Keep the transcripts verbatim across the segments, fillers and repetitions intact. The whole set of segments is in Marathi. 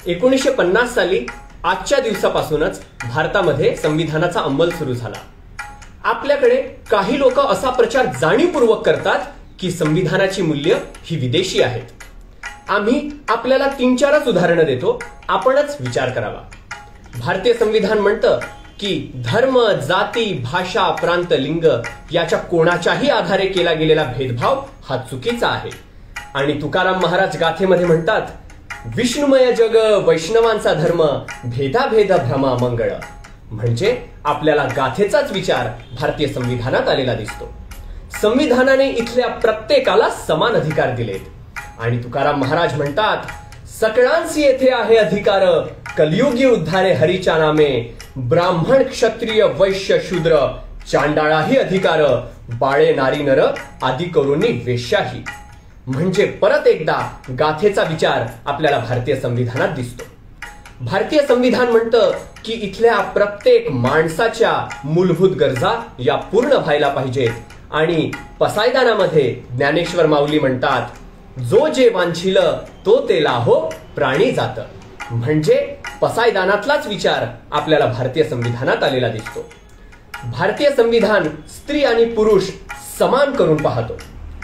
एकोणीसशे पन्नास साली आजच्या दिवसापासूनच भारतामध्ये संविधानाचा अंमल सुरू झाला। आपल्याकडे काही लोक असा प्रचार जाणीवपूर्वक करतात की संविधानाची मूल्य ही विदेशी आहेत। आम्ही आपल्याला तीन चारच उदाहरणं देतो, आपणच विचार करावा। भारतीय संविधान म्हणतं की धर्म, जाती, भाषा, प्रांत, लिंग याच्या कोणाच्याही आधारे केला गेलेला भेदभाव हा चुकीचा आहे। आणि तुकाराम महाराज गाथेमध्ये म्हणतात, विष्णुमय जग वैष्णवांचा धर्म, भेदाभेद भ्रमा मंगळ। म्हणजे आपल्याला गाथेचाच विचार भारतीय संविधानात आलेला दिसतो। संविधानाने इथल्या प्रत्येकाला समान अधिकार दिलेत आणि तुकाराम महाराज म्हणतात, सकळांसी येथे आहे अधिकार, कलियुगी उद्धारे हरीच्या नामे, ब्राह्मण क्षत्रिय वैश्य शूद्र चांडाळाही अधिकार, बाळे नारी नर आदी करूनी वेश्याही। म्हणजे परत एकदा गाथेचा विचार आपल्याला भारतीय संविधानात दिसतो। भारतीय संविधान म्हणतं की इथल्या प्रत्येक माणसाच्या मूलभूत गरजा या पूर्ण व्हायला पाहिजेत आणि पसायदानामध्ये ज्ञानेश्वर माऊली म्हणतात, जो जे वांछिल तो ते लाहो प्राणी जात। म्हणजे पसायदानातलाच विचार आपल्याला भारतीय संविधानात आलेला दिसतो। भारतीय संविधान स्त्री आणि पुरुष समान करून पाहतो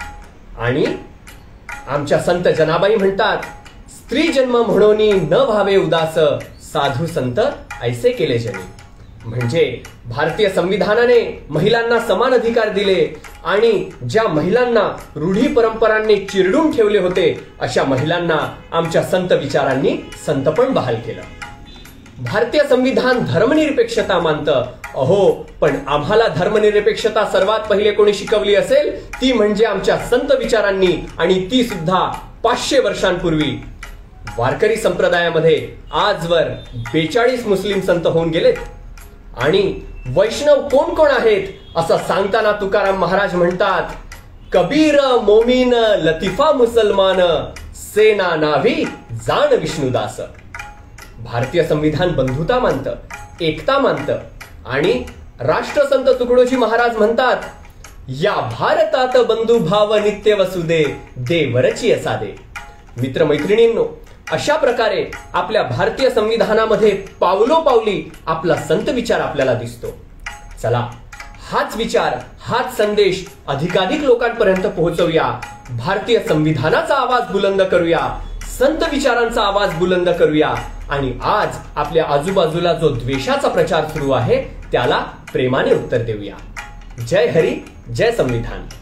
आणि आमच्या संत जनाबाई म्हणतात, स्त्री जन्म म्हणोनी न व्हावे उदास, साधू संत ऐसे केले जनी। म्हणजे भारतीय संविधानाने महिलांना समान अधिकार दिले आणि ज्या महिलांना रूढी परंपरांनी चिरडून ठेवले होते अशा महिलांना आमच्या संत विचारांनी संतपण बहाल केलं। भारतीय संविधान धर्मनिरपेक्षता मानतं। अहो, पण आम्हाला धर्मनिरपेक्षता सर्वात पहिले कोणी शिकवली असेल ती म्हणजे आमच्या संत विचारांनी, आणि ती सुद्धा पाचशे वर्षांपूर्वी। वारकरी संप्रदायामध्ये आजवर बेचाळीस मुस्लिम संत होऊन गेलेत आणि वैष्णव कोण कोण आहेत असं सांगताना तुकाराम महाराज म्हणतात, कबीर मोमीन लतिफा मुसलमान, सेना नावी जाण विष्णुदास। भारतीय संविधान बंधुता मानतं, एकता मानतं आणि राष्ट्रसंत तुकडोजी महाराज म्हणतात, या भारतात बंधुभाव नित्य वसुदे, देवरची असादे। मित्रमैत्रिणींनो, अशा प्रकारे आपल्या भारतीय संविधानामध्ये पावलोपावली आपला संत विचार आपल्याला दिसतो। चला, हाच विचार, हाच संदेश अधिकाधिक लोकांपर्यंत पोहोचवूया। भारतीय संविधानाचा आवाज बुलंद करूया, संत विचारांचा आवाज बुलंद करूया आणि आज आपल्या आजूबाजूला जो द्वेषाचा प्रचार सुरू आहे त्याला प्रेमाने उत्तर देऊया। जय हरी, जय संविधान।